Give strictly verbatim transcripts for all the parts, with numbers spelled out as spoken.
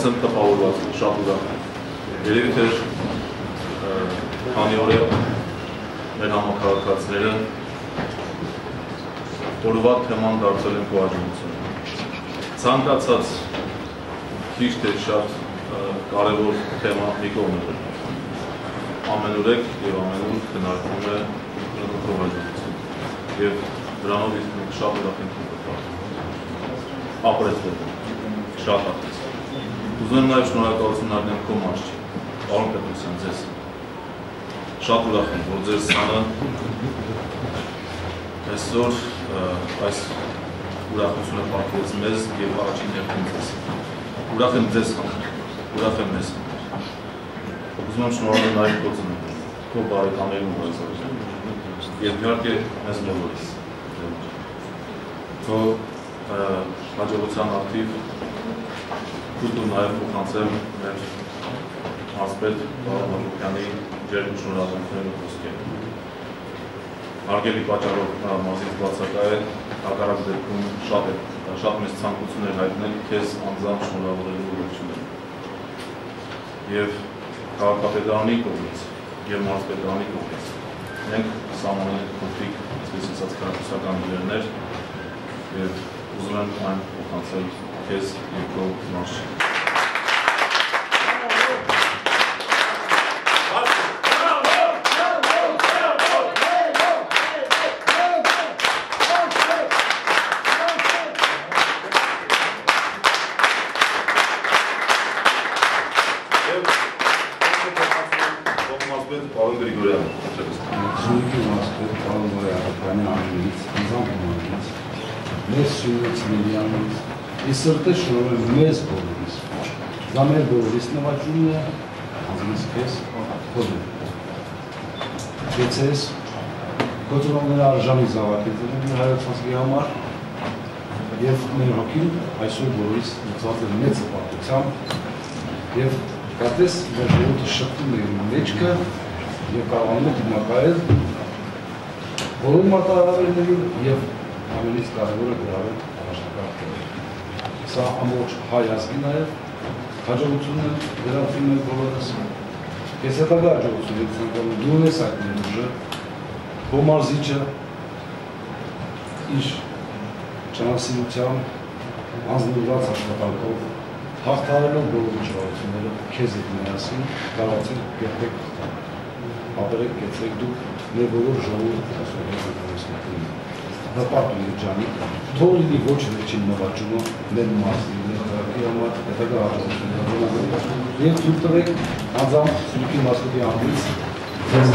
ասեմ տպավորված եմ, շատ ուրախ եմ։ Երևի թե քանի օր է մեր համակարգացիները օրվա թեման դարձել են քո հաջողությունը։ Ցանկացած քիչ թե շատ կարևոր թեմա մի կողմ է։ Ամենուրեք եւ ամենուր քննարկվում է քո հաջողությունը։ Եվ դրանով իսկ մենք շատ ուրախ ենք ապրեցնել, շատ ապրեցնել։ Ուզում եմ նաև շնորհակալություն արնել քո մարզչին, պարոն Պետրոսյան, ձեզ։ Շատ ուրախ եմ, որ ձեզ սանը այսօր այս ուրախությունը պարգևեց մեզ և առաջին հերթին ձեզ։ Ուրախ եմ ձեզ համար, ուրախ եմ մեզ համար։ Ուզում եմ շնորհակալ նաև քո ծնողներին, քո բարեկամներին ու հարազատներին և իհարկե մեզ բոլորիս։ Քո հաջողության արդիվ դու նաև փոխանցել մեր մարզպետ պարոն Հակոբյանի ջերմ շնորհավորությունն ու խոսքերը։ Հարգելի պատճառով նրա մարզից բացակայ է, հակառակ դեպքում շատ է, շատ մեծ ցանկություն էր հայտնել քեզ անձամբ շնորհավորելու ուղղությունները։ Եվ քաղաքապետարանի կողմից և մարզպետարանի կողմից մենք սահմանել ենք փոքրիկ, այսպես ասած, քրակուսական նվերներ և ուզում եմ այն փոխանցել քեզ և քո մարզչին։ Պարոն Գրիգորյան, Զույգի մարզպետ պարոն Հակոբյանի անունից, անձամբ իմանից, մեզ շինեց միլիանից, ես սրտե շնորհում եմ մեզ բոլորիս, դա մեր բոլորիս նվաճումն է, անձնից քեզ, քոզում։ Կեցես, քո ծնողները արժանի զավակեցել են մեր հայոց ազգի համար և մեր հոգին այսօր բոլորիս մտված է մեծ հպարտությամբ և կարծես մեր ժողովուրդը շփվում է իր մեջքը և կարողանում է դիմակայել բոլոր մարտահրավերներին և ամենից կարևորը գրավել առաջնակարգերը։ Սա ամբողջ հայ ազգի նաև հաջողություն է գրանցում ենք բոլորս։ Ես հետագա հաջողություն եմ ցանկանում, դու ունես այդ ներուժը, քո մարզիչը իր ճանասիրությամբ, անձնուրված աշխատանքով, հաղթահարելով բոլոր իշխանությունները քեզ հետ միասին կարողացեք կերտեք ապրեք, կեցեք դուք մեր բոլոր ժողովուրդը հպարտ ունի ջանի, թող լինի ոչ վերջին նվաճումը մեր մարզի, մեր քաղաքի համար, հետագա հաջողությունները և թույլ տվեք անձամբ Սյունիքի մարզպետի անձից ձեզ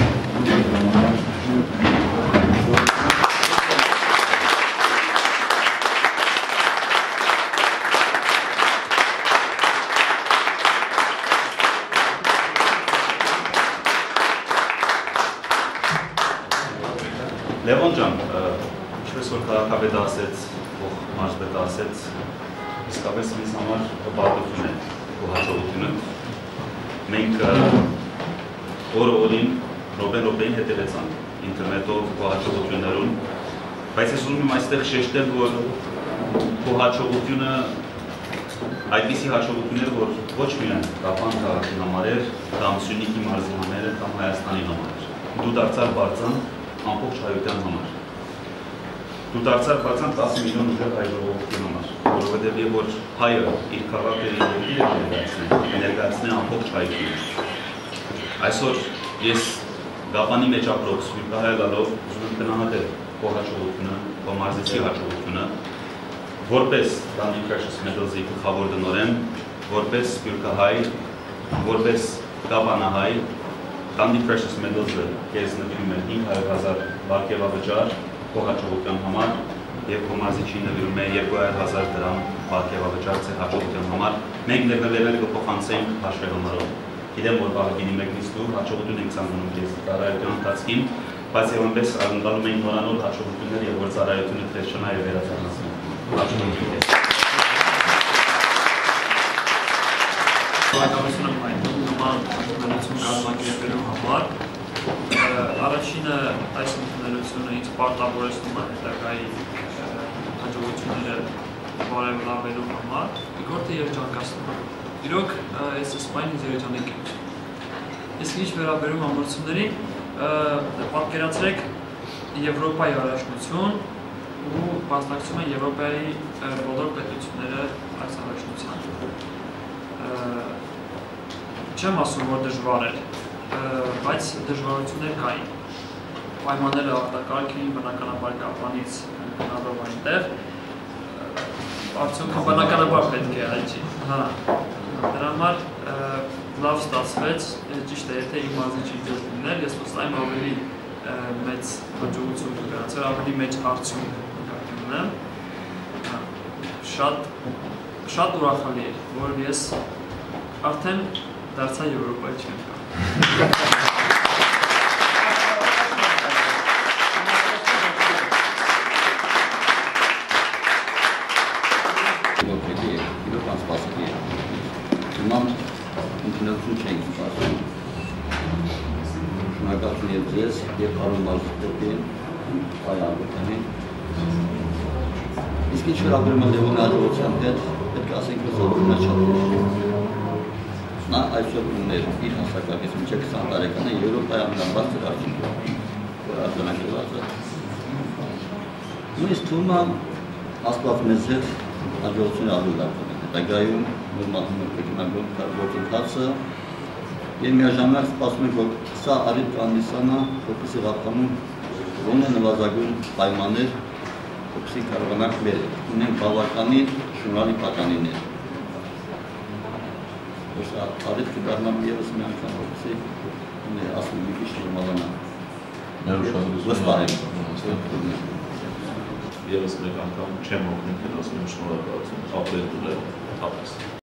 Լևոն ջան, ինչպես որ քաղաքապետը ասեց, ող մարզպետը ասեց, իսկապես ինձ համար հպարտություն է քո հաջողությունը։ Մենք օրը օրին րոպե րոպեին հետևեցանք ինտերնետով քո հաջողություններուն, բայց ես ուզում եմ այստեղ շեշտել, որ քո հաջողությունը այդպիսի հաջողություններ, որ ոչ միայն Կապան քաղաքի համար էր, կամ Սյունիքի մարզի համար էր, կամ Հայաստանի համար էր։ Դու դարձար բարձան ամբողջ հայության համար։ Դու դարձար բարձան տասը միլիոն ուժեղ հայ ժողովրդի համար, որովհետև եւ որ հայը իր քաղաքը իր երկիրը ներկայացնի ամբողջ հայությունը։ Այսօր ես Գապանի մեջ ապրող սպիրկահայ գալով ուզում եմ գնահատել քո հաջողությունը, քո մարզիչի հաջողությունը, որպես Dundee Precious Metals-ի գլխավոր տնօրեն, որպես սպիրկահայ, որպես գապանահայ, Dundee Precious Metals-ը քեզ նվիրում է հինգ հարյուր հազար բարգեւավճար քո հաջողության համար եւ քո մարզիչին նվիրում է երկու հարյուր հազար դրամ բարգեւավճար ձեր հաջողության համար։ Մենք ներդրել կփոխանցենք հաշվեհամարով։ Գիտեմ, որ բաղկինի մեկնից դու հաջողություն ենք ցանկանում քեզ ծառայության ընթացքին, բայց եւ այնպես ակնկալում ենք նորանոր հաջողություններ եւ որ ծառայությունը քեզ շնայ եւ վերացնի։ Հաջողություն քեզ։ Շնորհակալություն եմ հայտնում նման ընդունելություն կազմակերպելու համար։ Առաջինը այս ընդունելությունը ինձ պարտավորեցնում է հետագայի հաջողությունները բարելավելու համար, երկրորդը երջանկացնում է իրոք ես ասպայն ինձ երեջանեք ինչ։ Իսկ ինչ վերաբերում ամրությունների, պատկերացրեք Եվրոպայի առաջնություն ու մասնակցում են Եվրոպայի բոլոր պետությունները այս առաջնության։ Չեմ ասում, որ դժվար էր, բայց դժվարություններ կային։ Պայմանները արտակարգ էին, բնականաբար կապանից գնալով այնտեղ, արդյունքը բնականաբար պետք է այջի։ Դրա համար լավ ստացվեց, ճիշտ է, եթե իմ մարզիչ ինձ լիներ, ես վստահ եմ ավելի մեծ հաջողություն կգրանցեր, ավելի մեծ արդյունք կգրանցեմ։ Շատ շատ ուրախալի էր, որ ես արդեն դարձա Եվրոպայի չեմպիոն։ Հիմա ընդունելություն չենք սպասում։ Շնորհակալություն և ձեզ, և Արոն Մարզիկովին, Հայ Ալբերտյանին։ Իսկ ինչ վերաբերում է Լևոնի հաջողության հետ, պետք է ասենք, որ զորվում է շատ ուշ։ Նա այսօր ուներ իր հասակակից մինչև քսան տարեկանը Եվրոպայի ամենաբարձր արդյունքը, որ արձանագրված է։ Նույնիսկ թվում է Աստված մեզ հետ հաջողությունը ավելի լավ կունենա։ Հետագայում նորմալվում է գործընթացը և միաժամանակ սպասում ենք, որ սա առիթ կհանդիսանա, որպեսզի Ղափկանում գոնե նվազագույն պայմաններ, որպեսզի կարողանանք մեր ունենք բավականին շնորհալի պատանիներ։ Որ սա առիթ կդառնա ևս մի անգամ, որպեսզի ասում մի քիչ նորմալանա։ Վստահ եմ։ Եվս մեկ անգամ չեմ օգնել, ասում եմ շնորհակալություն, ապրել դունել, թափես։